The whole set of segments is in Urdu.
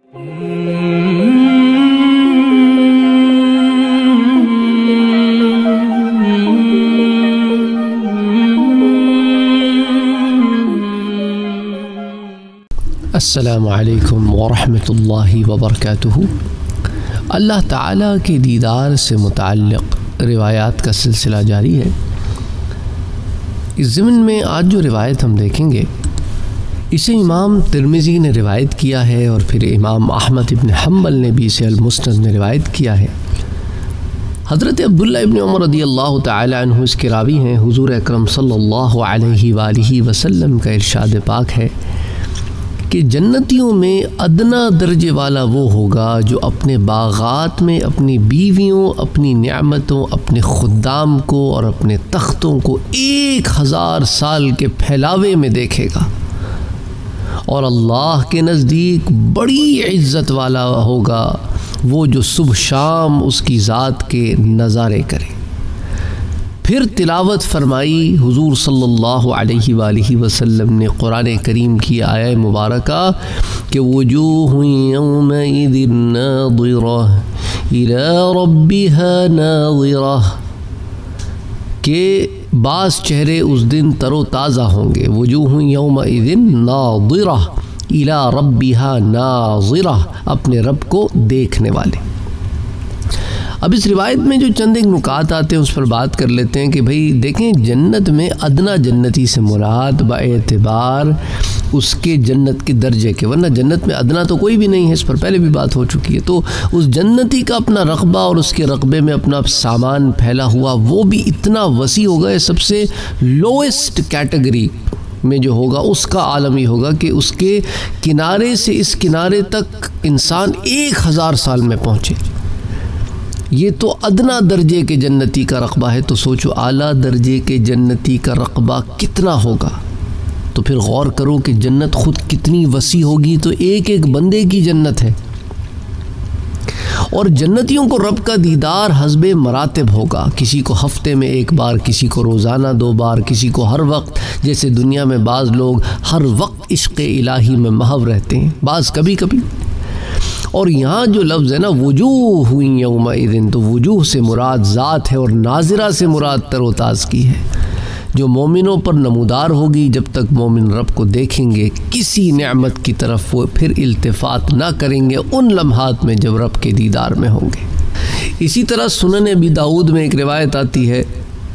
السلام علیکم ورحمۃ اللہ وبرکاتہ۔ اللہ تعالیٰ کے دیدار سے متعلق روایات کا سلسلہ جاری ہے۔ اس ضمن میں آج جو روایت ہم دیکھیں گے اسے امام ترمذی نے روایت کیا ہے، اور پھر امام احمد ابن حنبل نے بھی اسے المسند میں روایت کیا ہے۔ حضرت عبداللہ ابن عمر رضی اللہ تعالی عنہ اس کے راوی ہیں۔ حضور اکرم صلی اللہ علیہ وآلہ وسلم کا ارشاد پاک ہے کہ جنتیوں میں ادنا درجے والا وہ ہوگا جو اپنے باغات میں اپنی بیویوں، اپنی نعمتوں، اپنے خدام کو اور اپنے تختوں کو 1000 سال کے پھیلاوے میں دیکھے گا، اور اللہ کے نزدیک بڑی عزت والا ہوگا وہ جو صبح شام اس کی ذات کے نظارے کرے۔ پھر تلاوت فرمائی حضور صلی اللہ علیہ وآلہ وسلم نے قرآن کریم کی آیہ مبارکہ کہ وجوہ یومئذ ناظرہ الی ربها ناظرہ، کہ بعض چہرے اس دن تر و تازہ ہوں گے۔ وجوہ یومئذ ناظرہ الی ربها ناظرہ، اپنے رب کو دیکھنے والے۔ اب اس روایت میں جو چند ایک نکات آتے ہیں اس پر بات کر لیتے ہیں کہ بھئی دیکھیں، جنت میں ادنا جنتی سے مراد باعتبار اس کے جنت کے درجے کے، ورنہ جنت میں ادنا تو کوئی بھی نہیں ہے، اس پر پہلے بھی بات ہو چکی ہے۔ تو اس جنتی کا اپنا رقبہ اور اس کے رقبے میں اپنا سامان پھیلا ہوا وہ بھی اتنا وسیع ہوگا، سب سے لوئسٹ کیٹیگری میں جو ہوگا اس کا عالم یہ ہوگا کہ اس کے کنارے سے اس کنارے تک انسان 1000 سال میں پہنچے۔ یہ تو ادنا درجے کے جنتی کا رقبہ ہے، تو سوچو اعلیٰ درجے کے جنتی کا رقبہ کتنا ہوگا۔ تو پھر غور کرو کہ جنت خود کتنی وسیع ہوگی، تو ایک ایک بندے کی جنت ہے۔ اور جنتیوں کو رب کا دیدار حسب مراتب ہوگا، کسی کو ہفتے میں 1 بار، کسی کو روزانہ 2 بار، کسی کو ہر وقت، جیسے دنیا میں بعض لوگ ہر وقت عشق الہی میں محو رہتے ہیں، بعض کبھی کبھی۔ اور یہاں جو لفظ ہے نا وجوہ یومئذ، تو وجوہ سے مراد ذات ہے، اور ناظرہ سے مراد تر و تاز کی ہے، جو مومنوں پر نمودار ہوگی جب تک مومن رب کو دیکھیں گے، کسی نعمت کی طرف وہ پھر التفات نہ کریں گے ان لمحات میں جب رب کے دیدار میں ہوں گے۔ اسی طرح سنن ابی داؤد میں ایک روایت آتی ہے،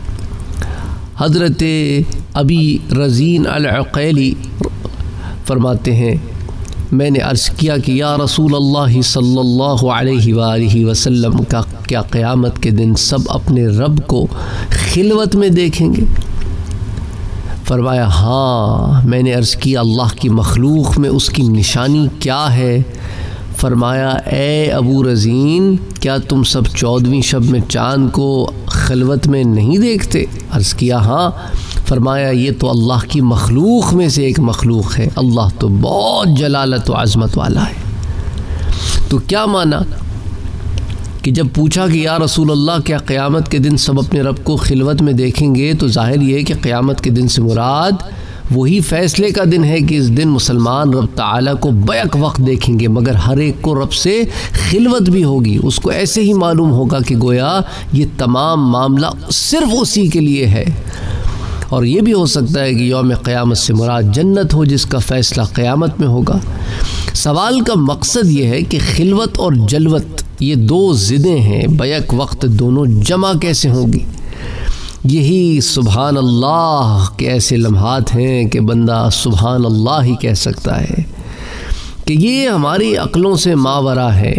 حضرت ابی رزین العقیلی فرماتے ہیں میں نے عرض کیا کہ یا رسول اللہ صلی اللہ علیہ وآلہ وسلم کا کیا قیامت کے دن سب اپنے رب کو خلوت میں دیکھیں گے؟ فرمایا ہاں۔ میں نے عرض کیا اللہ کی مخلوق میں اس کی نشانی کیا ہے؟ فرمایا اے ابو رزین، کیا تم سب 14ویں شب میں چاند کو خلوت میں نہیں دیکھتے؟ عرض کیا ہاں۔ فرمایا یہ تو اللہ کی مخلوق میں سے ایک مخلوق ہے، اللہ تو بہت جلالت و عظمت والا ہے۔ تو کیا مانا کہ جب پوچھا کہ یا رسول اللہ کیا قیامت کے دن سب اپنے رب کو خلوت میں دیکھیں گے، تو ظاہر یہ ہے کہ قیامت کے دن سے مراد وہی فیصلے کا دن ہے کہ اس دن مسلمان رب تعالیٰ کو بیک وقت دیکھیں گے، مگر ہر ایک کو رب سے خلوت بھی ہوگی، اس کو ایسے ہی معلوم ہوگا کہ گویا یہ تمام معاملہ صرف اسی کے لیے ہے۔ اور یہ بھی ہو سکتا ہے کہ یوم قیامت سے مراد جنت ہو جس کا فیصلہ قیامت میں ہوگا۔ سوال کا مقصد یہ ہے کہ خلوت اور جلوت یہ 2 ضدیں ہیں، بیک وقت دونوں جمع کیسے ہوں گی؟ یہی سبحان اللہ کے ایسے لمحات ہیں کہ بندہ سبحان اللہ ہی کہہ سکتا ہے کہ یہ ہماری عقلوں سے ماورا ہے۔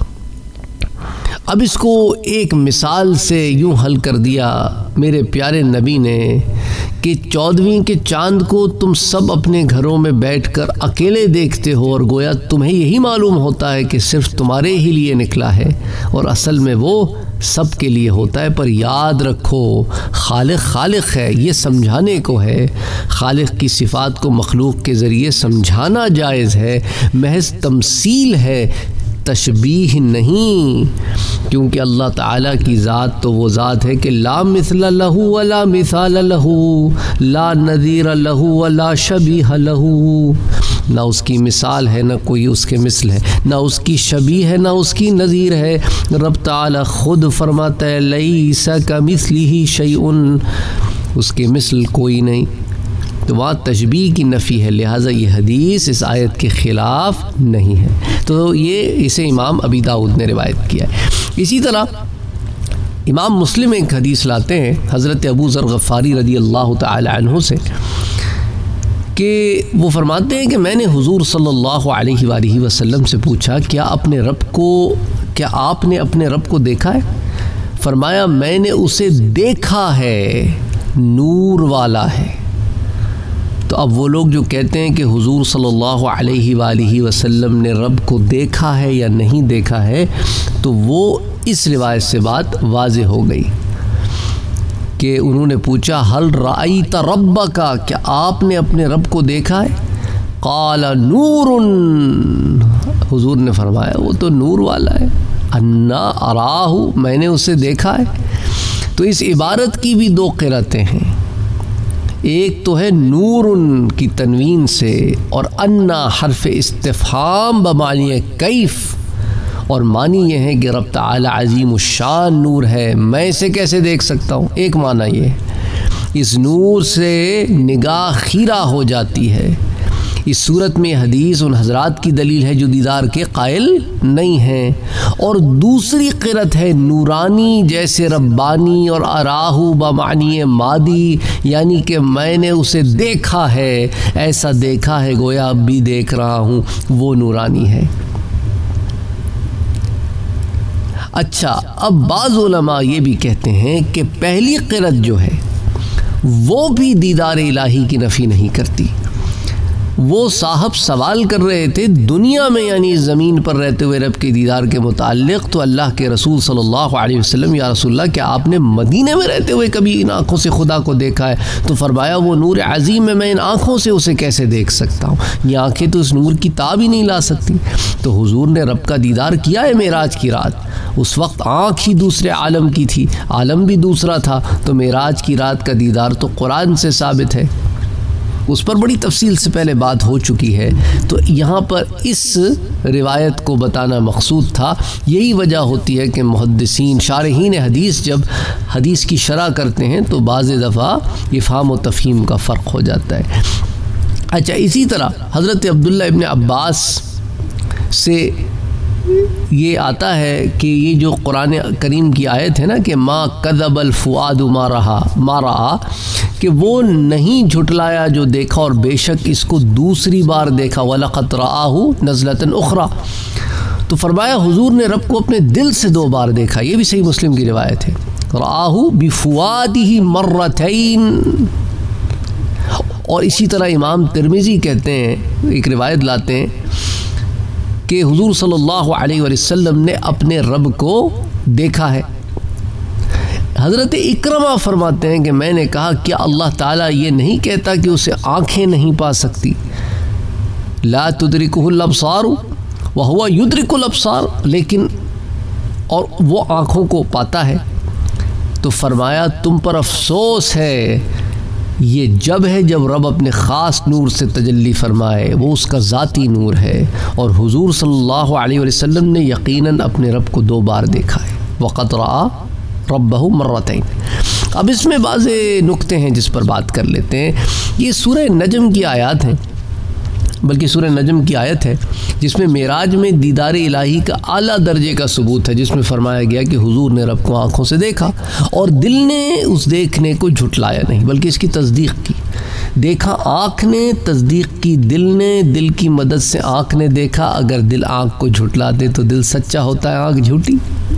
اب اس کو ایک مثال سے یوں حل کر دیا میرے پیارے نبی نے کہ 14ویں کے چاند کو تم سب اپنے گھروں میں بیٹھ کر اکیلے دیکھتے ہو، اور گویا تمہیں یہی معلوم ہوتا ہے کہ صرف تمہارے ہی لیے نکلا ہے، اور اصل میں وہ سب کے لیے ہوتا ہے۔ پر یاد رکھو خالق خالق ہے، یہ سمجھانے کو ہے۔ خالق کی صفات کو مخلوق کے ذریعے سمجھانا جائز ہے، محض تمثیل ہے، تشبیہ نہیں، کیونکہ اللہ تعالیٰ کی ذات تو وہ ذات ہے کہ لا مثل لہ ولا مثال لہ، لا نظیر لہ ولا شبیہ لہ، نہ اس کی مثال ہے، نہ کوئی اس کے مثل ہے، نہ اس کی شبیہ ہے، نہ اس کی نظیر ہے۔ رب تعالی خود فرماتا ہے لیس کمثلہ شیء، اس کے مثل کوئی نہیں، تو وہاں تشبیہ کی نفی ہے، لہٰذا یہ حدیث اس آیت کے خلاف نہیں ہے۔ تو یہ اسے امام ابی داؤد نے روایت کیا ہے۔ اسی طرح امام مسلم ایک حدیث لاتے ہیں حضرت ابو ذر غفاری رضی اللہ تعالی عنہ سے، کہ وہ فرماتے ہیں کہ میں نے حضور صلی اللہ علیہ وآلہ وسلم سے پوچھا کیا آپ نے اپنے رب کو دیکھا ہے؟ فرمایا میں نے اسے دیکھا ہے، نور والا ہے۔ تو اب وہ لوگ جو کہتے ہیں کہ حضور صلی اللہ علیہ وآلہ وسلم نے رب کو دیکھا ہے یا نہیں دیکھا ہے، تو وہ اس روایت سے بات واضح ہو گئی کہ انہوں نے پوچھا حل رأیت ربک، کیا آپ نے اپنے رب کو دیکھا ہے؟ قال نور، حضور نے فرمایا وہ تو نور والا ہے، انا اراہ، میں نے اسے دیکھا ہے۔ تو اس عبارت کی بھی دو قرأتیں ہیں، ایک تو ہے نور کی تنوین سے، اور انا حرف استفہام بمعنی کیف، اور معنی یہ ہے کہ رب تعالی عظیم الشان نور ہے، میں اسے کیسے دیکھ سکتا ہوں؟ ایک معنی یہ ہے، اس نور سے نگاہ خیرہ ہو جاتی ہے۔ اس صورت میں حدیث ان حضرات کی دلیل ہے جو دیدار کے قائل نہیں ہیں۔ اور دوسری قرأت ہے نورانی جیسے ربانی، اور اراہو بمعنی مادی، یعنی کہ میں نے اسے دیکھا ہے، ایسا دیکھا ہے گویا اب بھی دیکھ رہا ہوں، وہ نورانی ہے۔ اچھا، اب بعض علماء یہ بھی کہتے ہیں کہ پہلی قرأت جو ہے وہ بھی دیدار الہی کی نفی نہیں کرتی۔ وہ صاحب سوال کر رہے تھے دنیا میں، یعنی زمین پر رہتے ہوئے رب کے دیدار کے متعلق، تو اللہ کے رسول صلی اللہ علیہ وسلم یا رسول اللہ کیا آپ نے مدینے میں رہتے ہوئے کبھی ان آنکھوں سے خدا کو دیکھا ہے؟ تو فرمایا وہ نور عظیم ہے، میں ان آنکھوں سے اسے کیسے دیکھ سکتا ہوں؟ یہ آنکھیں تو اس نور کی تاب ہی نہیں لا سکتی۔ تو حضور نے رب کا دیدار کیا ہے معراج کی رات، اس وقت آنکھ ہی دوسرے عالم کی تھی، عالم بھی دوسرا تھا، تو معراج کی رات کا دیدار تو قرآن سے ثابت ہے، اس پر بڑی تفصیل سے پہلے بات ہو چکی ہے۔ تو یہاں پر اس روایت کو بتانا مقصود تھا۔ یہی وجہ ہوتی ہے کہ محدثین شارحین حدیث جب حدیث کی شرح کرتے ہیں تو بعض دفعہ افہام و تفہیم کا فرق ہو جاتا ہے۔ اچھا، اسی طرح حضرت عبداللہ ابن عباس سے یہ آتا ہے کہ یہ جو قرآن کریم کی آیت ہے نا کہ ما کذب الفؤاد ما رہا، کہ وہ نہیں جھٹلایا جو دیکھا، اور بے شک اس کو دوسری بار دیکھا، وَلَقَدْ رَآهُ نَزْلَةً أُخْرَى۔ تو فرمایا حضور نے رب کو اپنے دل سے دو بار دیکھا، یہ بھی صحیح مسلم کی روایت ہے، رَآهُ بِفُؤَادِهِ مَرَّتَيْن۔ اور اسی طرح امام ترمذی کہتے ہیں، ایک روایت لاتے ہیں کہ حضور صلی اللہ علیہ وسلم نے اپنے رب کو دیکھا ہے۔ حضرت اکرمہ فرماتے ہیں کہ میں نے کہا کیا اللہ تعالیٰ یہ نہیں کہتا کہ اسے آنکھیں نہیں پا سکتی؟ لا تدرکہ الابصار وہو یدرک الابصار، لیکن اور وہ آنکھوں کو پاتا ہے۔ تو فرمایا تم پر افسوس ہے، یہ جب ہے جب رب اپنے خاص نور سے تجلی فرمائے، وہ اس کا ذاتی نور ہے، اور حضور صلی اللہ علیہ وسلم نے یقیناً اپنے رب کو دو بار دیکھا ہے، وَقَدْ رَآ رَبَّهُ مَرَّتَيْن۔ اب اس میں بعض نکتے ہیں جس پر بات کر لیتے ہیں۔ یہ سورہ نجم کی آیات ہیں، بلکہ سورہ نجم کی آیت ہے جس میں معراج میں دیدار الہی کا اعلیٰ درجے کا ثبوت ہے، جس میں فرمایا گیا کہ حضور نے رب کو آنکھوں سے دیکھا، اور دل نے اس دیکھنے کو جھٹلایا نہیں بلکہ اس کی تصدیق کی۔ دیکھا آنکھ نے، تصدیق کی دل نے، دل کی مدد سے آنکھ نے دیکھا۔ اگر دل آنکھ کو جھٹلا دے تو دل سچا ہوتا ہے، آنکھ جھوٹی۔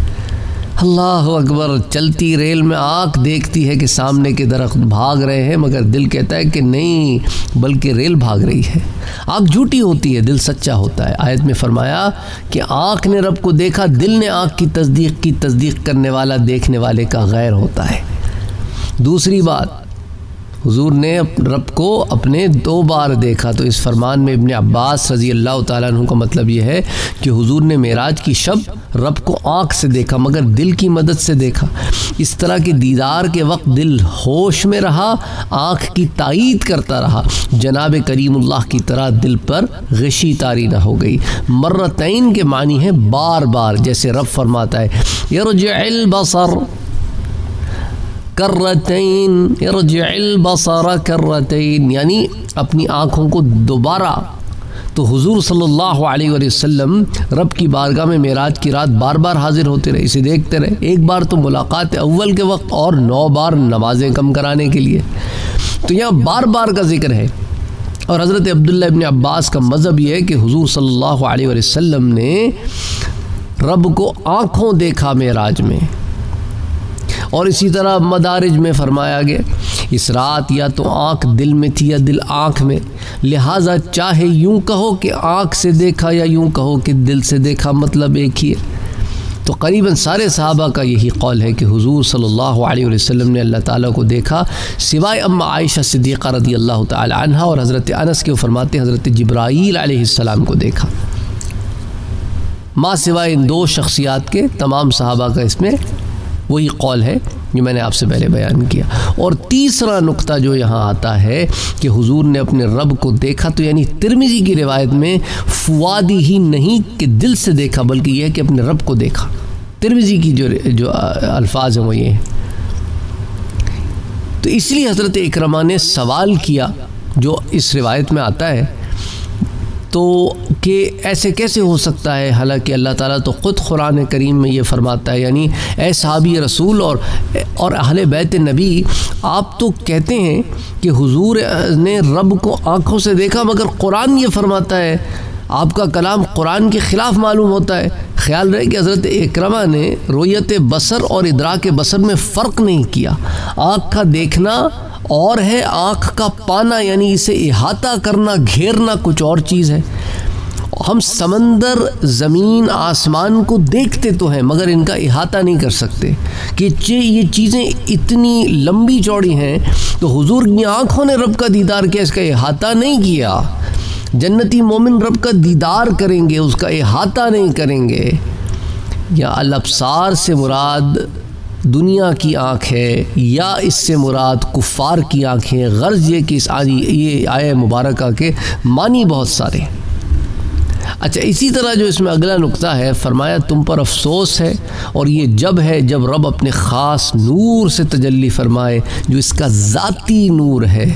اللہ اکبر، چلتی ریل میں آنکھ دیکھتی ہے کہ سامنے کے درخت بھاگ رہے ہیں، مگر دل کہتا ہے کہ نہیں بلکہ ریل بھاگ رہی ہے۔ آنکھ جھوٹی ہوتی ہے، دل سچا ہوتا ہے۔ آیت میں فرمایا کہ آنکھ نے رب کو دیکھا، دل نے آنکھ کی تصدیق کی، تصدیق کرنے والا دیکھنے والے کا غیر ہوتا ہے۔ دوسری بات، حضور نے رب کو اپنے 2 بار دیکھا۔ تو اس فرمان میں ابن عباس رضی اللہ تعالیٰ عنہ کا مطلب یہ ہے کہ حضور نے معراج کی شب رب کو آنکھ سے دیکھا مگر دل کی مدد سے دیکھا۔ اس طرح کے دیدار کے وقت دل ہوش میں رہا، آنکھ کی تائید کرتا رہا، جناب کریم اللہ کی طرح دل پر غشی طاری نہ ہو گئی۔ مرتین کے معنی ہے بار بار، جیسے رب فرماتا ہے یرجع البصر کرتین، ارجع البصر کرتین، یعنی اپنی آنکھوں کو دوبارہ۔ تو حضور صلی اللہ علیہ وآلہ وسلم رب کی بارگاہ میں معراج کی رات بار بار حاضر ہوتے رہے، اسے دیکھتے رہے، ایک بار تو ملاقات اول کے وقت اور 9 بار نمازیں کم کرانے کے لیے۔ تو یہاں بار بار کا ذکر ہے۔ اور حضرت عبداللہ ابن عباس کا مذہب یہ ہے کہ حضور صلی اللہ علیہ وآلہ وسلم نے رب کو آنکھوں دیکھا معراج میں، اور اسی طرح مدارج میں فرمایا گیا اس رات یا تو آنکھ دل میں تھی یا دل آنکھ میں، لہٰذا چاہے یوں کہو کہ آنکھ سے دیکھا یا یوں کہو کہ دل سے دیکھا، مطلب ایک ہی ہے۔ تو قریباً سارے صحابہ کا یہی قول ہے کہ حضور صلی اللہ علیہ وسلم نے اللہ تعالیٰ کو دیکھا، سوائے اما عائشہ صدیقہ رضی اللہ تعالی عنہ اور حضرت انس کے، وہ فرماتے ہیں حضرت جبرائیل علیہ السلام کو دیکھا۔ ماں سوائے ان 2 شخصیات کے تمام صحابہ کا اس میں وہی قول ہے جو میں نے آپ سے پہلے بیان کیا۔ اور تیسرا نقطہ جو یہاں آتا ہے کہ حضور نے اپنے رب کو دیکھا، تو یعنی ترمذی کی روایت میں فؤادی ہی نہیں کہ دل سے دیکھا، بلکہ یہ ہے کہ اپنے رب کو دیکھا۔ ترمذی کی جو الفاظ ہیں وہ یہ ہیں۔ تو اس لیے حضرت اکرمہ نے سوال کیا جو اس روایت میں آتا ہے، تو کہ ایسے کیسے ہو سکتا ہے، حالانکہ اللہ تعالیٰ تو خود قرآن کریم میں یہ فرماتا ہے، یعنی اے صحابی رسول اور اہل بیت نبی، آپ تو کہتے ہیں کہ حضور نے رب کو آنکھوں سے دیکھا، مگر قرآن یہ فرماتا ہے، آپ کا کلام قرآن کے خلاف معلوم ہوتا ہے۔ خیال رہے کہ حضرت اکرمہ نے رؤیت بصر اور ادراک بصر میں فرق نہیں کیا۔ آنکھ کا دیکھنا اور ہے، آنکھ کا پانا یعنی اسے احاطہ کرنا، گھیرنا کچھ اور چیز ہے۔ ہم سمندر، زمین، آسمان کو دیکھتے تو ہیں مگر ان کا احاطہ نہیں کر سکتے کہ یہ چیزیں اتنی لمبی چوڑی ہیں۔ تو حضور کی آنکھوں نے رب کا دیدار کیا، اس کا احاطہ نہیں کیا۔ جنتی مومن رب کا دیدار کریں گے، اس کا احاطہ نہیں کریں گے۔ یا الابصار سے مراد دنیا کی آنکھ ہے یا اس سے مراد کفار کی آنکھیں؟ غرض یہ کہ یہ آیہ مبارکہ کے معنی بہت سارے ہیں۔ اچھا، اسی طرح جو اس میں اگلا نقطہ ہے، فرمایا تم پر افسوس ہے، اور یہ جب ہے جب رب اپنے خاص نور سے تجلی فرمائے جو اس کا ذاتی نور ہے۔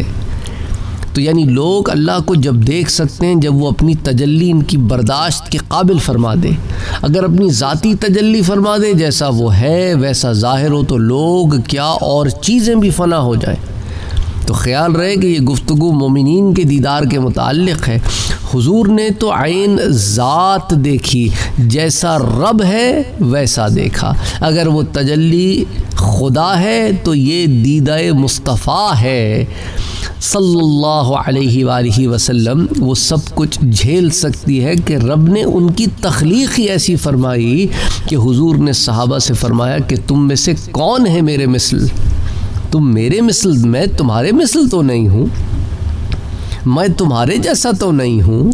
تو یعنی لوگ اللہ کو جب دیکھ سکتے ہیں جب وہ اپنی تجلی ان کی برداشت کے قابل فرما دے۔ اگر اپنی ذاتی تجلی فرما دے جیسا وہ ہے ویسا ظاہر ہو، تو لوگ کیا اور چیزیں بھی فنا ہو جائیں۔ تو خیال رہے کہ یہ گفتگو مومنین کے دیدار کے متعلق ہے۔ حضور نے تو عین ذات دیکھی، جیسا رب ہے ویسا دیکھا۔ اگر وہ تجلی خدا ہے تو یہ دیدہ مصطفیٰ ہے صلی اللہ علیہ وآلہ وسلم۔ وہ سب کچھ جھیل سکتی ہے کہ رب نے ان کی تخلیق ہی ایسی فرمائی کہ حضور نے صحابہ سے فرمایا کہ تم میں سے کون ہے میرے مثل؟ تم میرے مثل، میں تمہارے مثل تو نہیں ہوں، میں تمہارے جیسا تو نہیں ہوں۔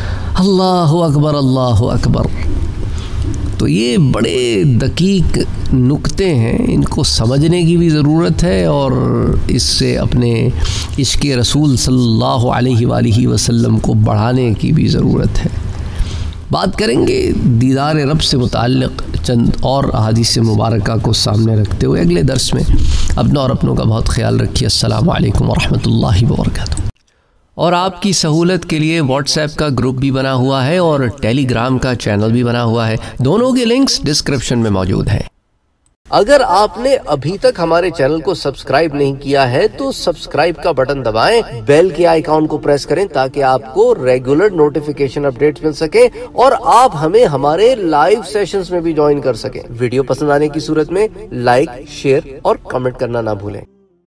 اللہ اکبر، اللہ اکبر۔ تو یہ بڑے دقیق نکتے ہیں، ان کو سمجھنے کی بھی ضرورت ہے اور اس سے اپنے عشق رسول صلی اللہ علیہ وآلہ وسلم کو بڑھانے کی بھی ضرورت ہے۔ بات کریں گے دیدار رب سے متعلق چند اور احادیث مبارکہ کو سامنے رکھتے ہوئے اگلے درس میں۔ اپنا اور اپنوں کا بہت خیال رکھیے۔ السلام علیکم ورحمۃ اللہ وبرکاتہ۔ اور آپ کی سہولت کے لیے واٹس ایپ کا گروپ بھی بنا ہوا ہے اور ٹیلی گرام کا چینل بھی بنا ہوا ہے، دونوں کے لنکس ڈسکرپشن میں موجود ہیں۔ اگر آپ نے ابھی تک ہمارے چینل کو سبسکرائب نہیں کیا ہے تو سبسکرائب کا بٹن دبائیں، بیل کے آئیکن کو پریس کریں تاکہ آپ کو ریگولر نوٹیفیکیشن اپڈیٹس مل سکیں اور آپ ہمیں ہمارے لائیو سیشنز میں بھی جوائن کر سکیں۔ ویڈیو پسند آنے کی صورت میں لائک، شیئر اور کمنٹ کرنا نہ بھولیں۔